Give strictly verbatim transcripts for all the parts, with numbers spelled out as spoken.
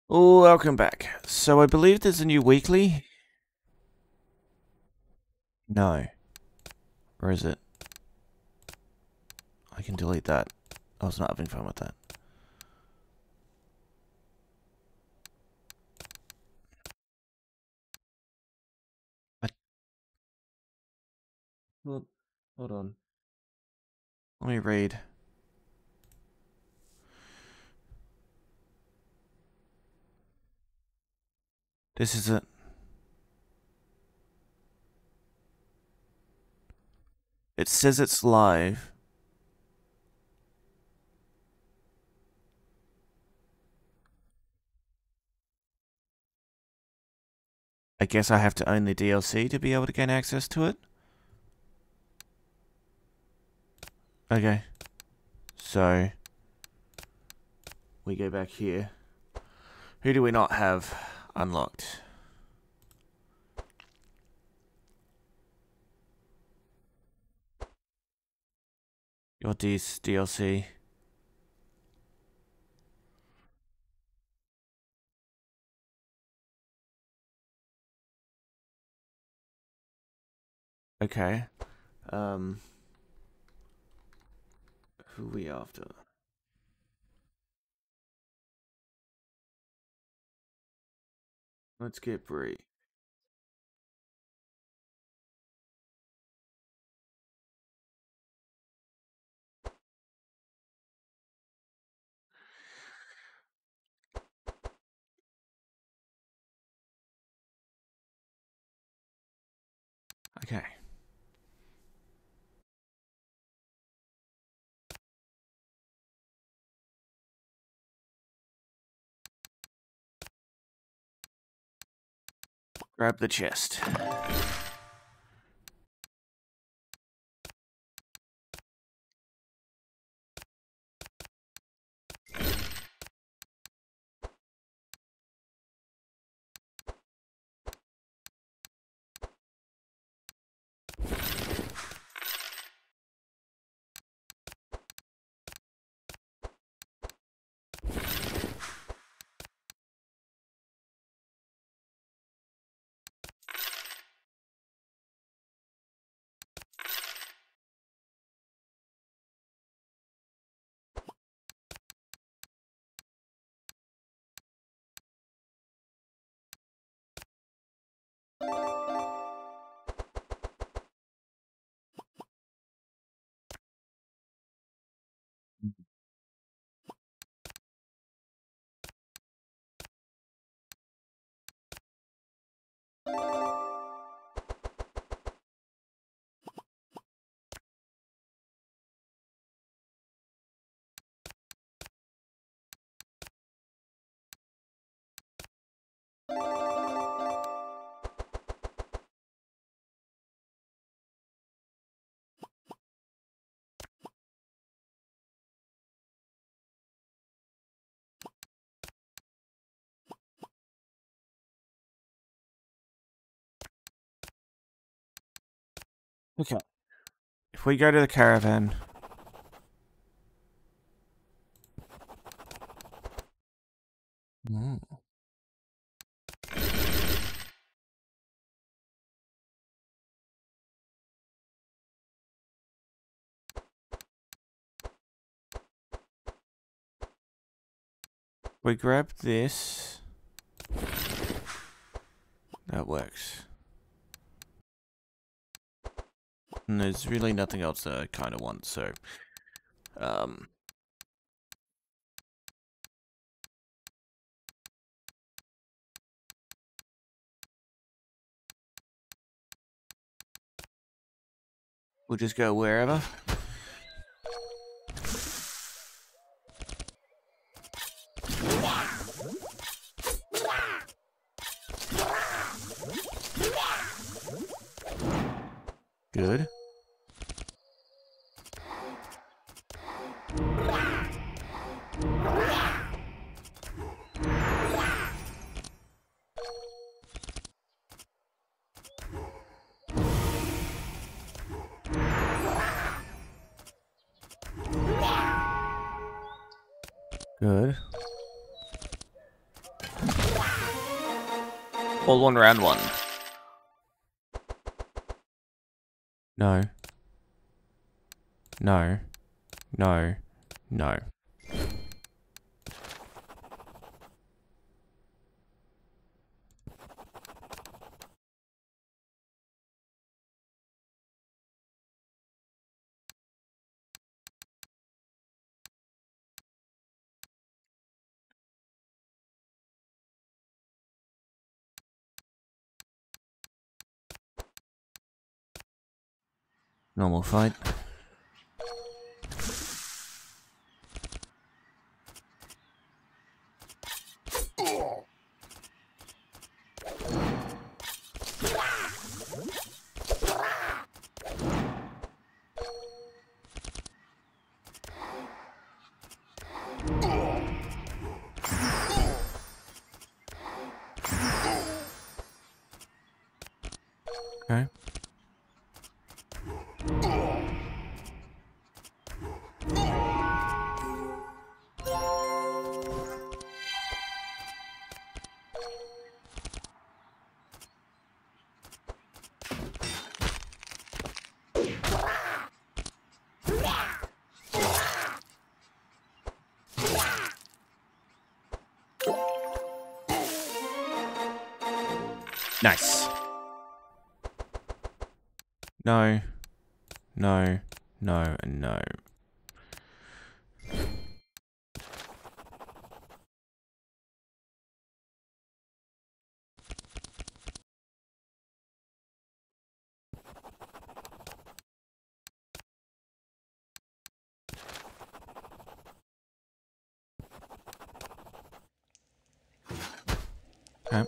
Welcome back. So I believe there's a new weekly? No. Or is it? I can delete that. I was not having fun with that. I... Hold, hold on. Let me read. This is it. It says it's live. I guess I have to own the D L C to be able to gain access to it. Okay. So, we go back here. Who do we not have unlocked? Your D L C. Okay. Um... Who are we after? Let's get Bree. Okay. Grab the chest. Okay. If we go to the caravan. Mm. We grab this. That works. And there's really nothing else that I kind of want, so... Um... We'll just go wherever. Good. Good. All one round one. No. No. No. No. Normal fight. Okay. Nice. No. No. No and no. Okay.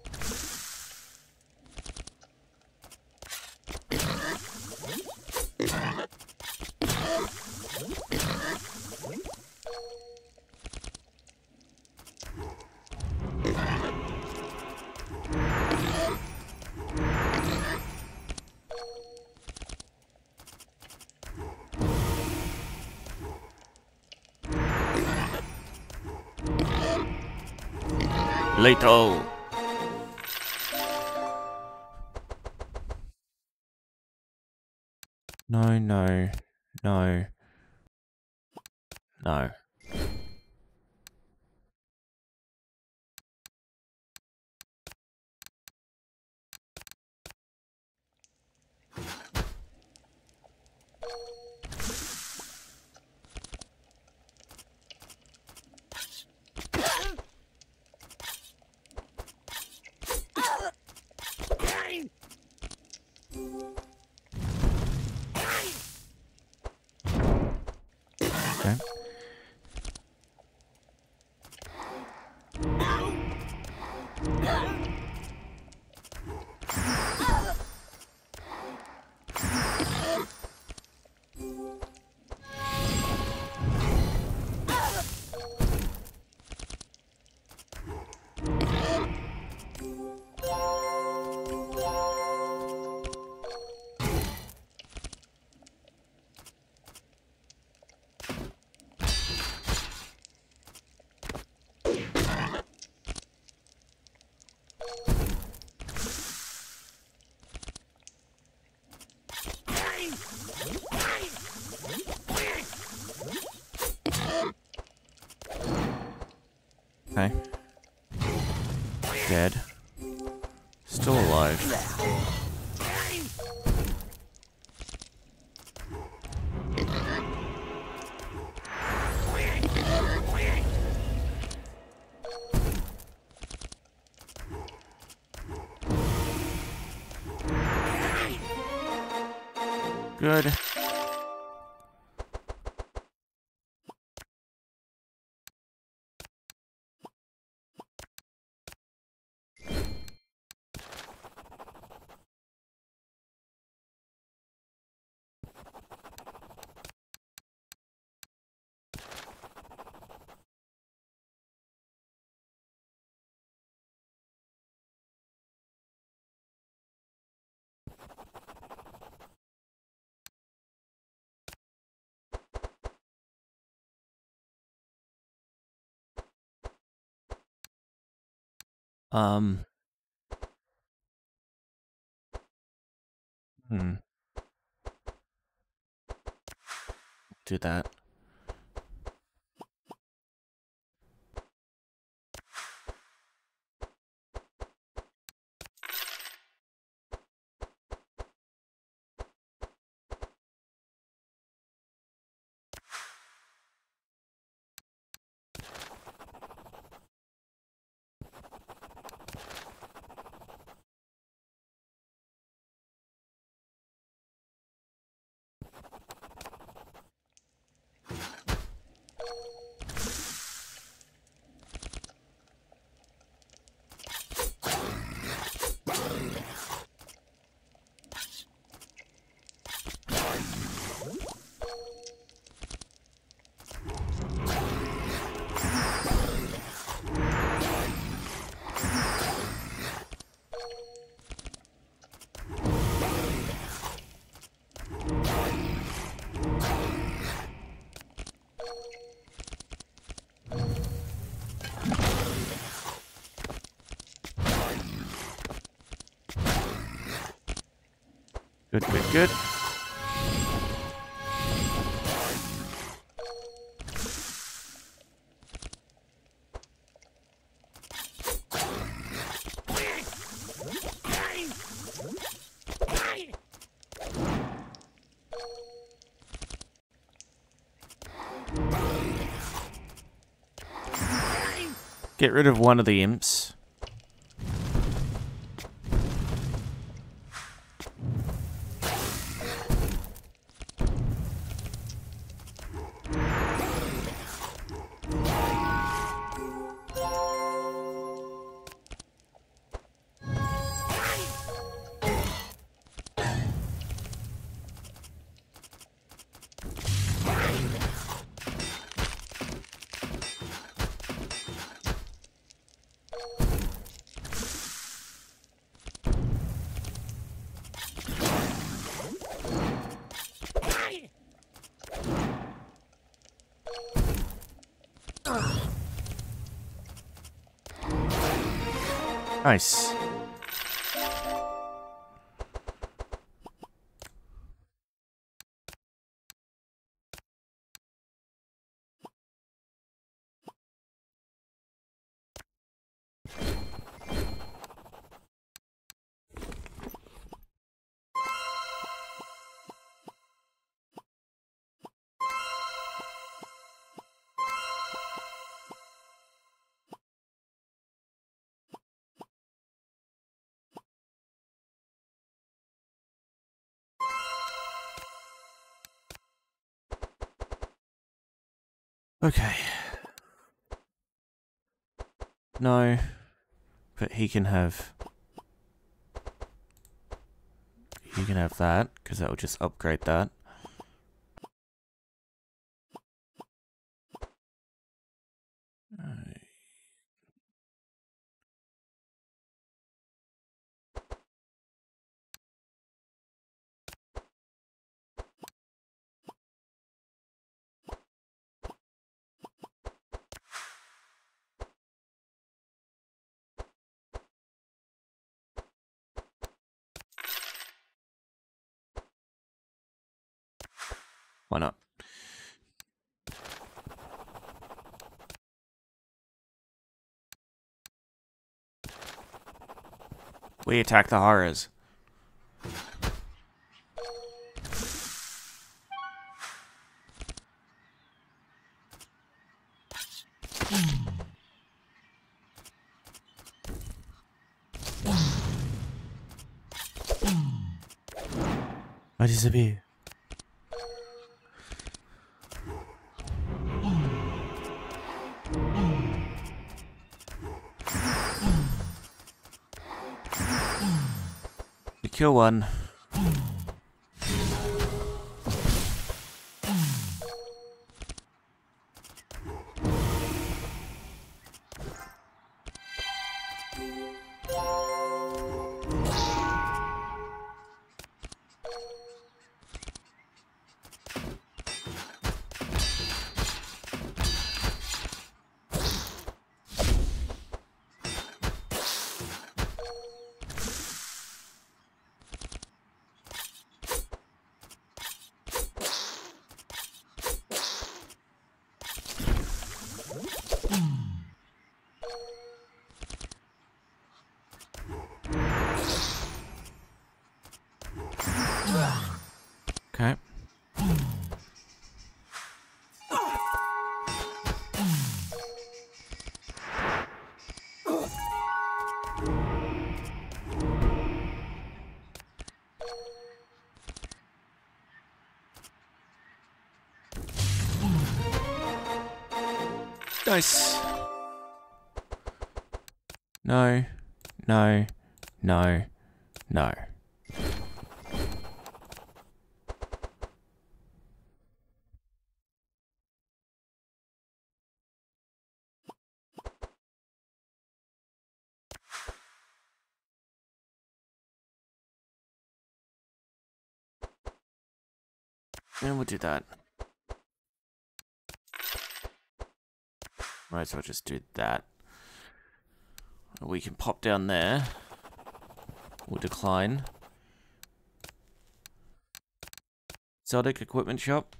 Lethal. No, no, no, no. Okay. Okay. Dead. Still alive. Good. Um, Hmm. Do that. Good, good, good. Get rid of one of the imps. Nice. Okay. No, but he can have... He can have that, because that will just upgrade that. Why not? We attack the horrors. I disappear. We kill one. Nice. No. No. No. No. And we'll do that. Right, so I'll just do that. We can pop down there. We'll decline. Exotic equipment shop.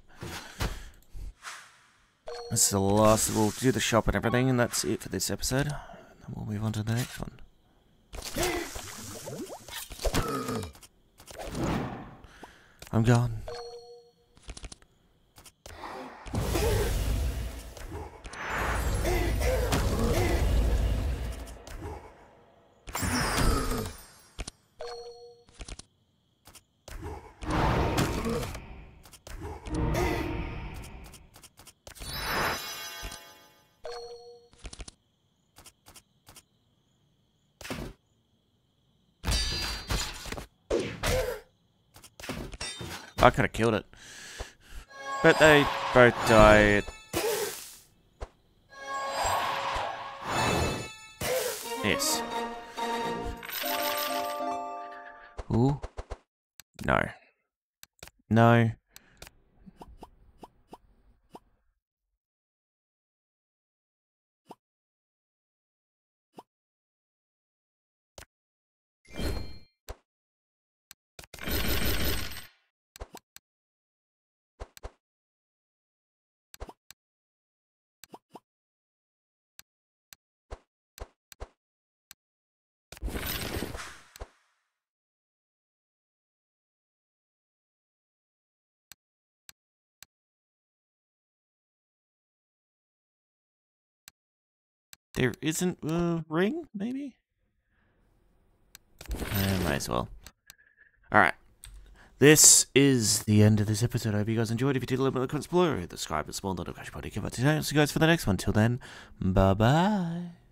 This is the last. We'll do the shop and everything, and that's it for this episode. And we'll move on to the next one. I'm gone. I could have killed it. But they both died. Yes. Ooh. No. No. There isn't a ring, maybe? I might as well. Alright. This is the end of this episode. I hope you guys enjoyed. If you did, let me know in the comments below. Hit the subscribe and small notification button. Give it to you guys for the next one. Till then, bye-bye.